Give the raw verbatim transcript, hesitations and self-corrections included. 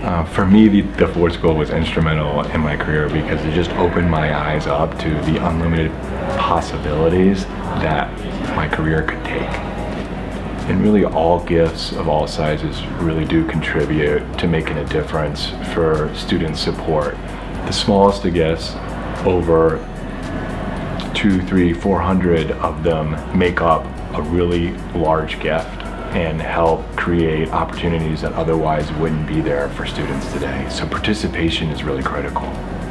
Uh, for me, the, the Ford School was instrumental in my career because it just opened my eyes up to the unlimited possibilities that my career could take. And really all gifts of all sizes really do contribute to making a difference for student support. The smallest of gifts, over two, three, four hundred of them make up a really large gift and help create opportunities that otherwise wouldn't be there for students today. So participation is really critical.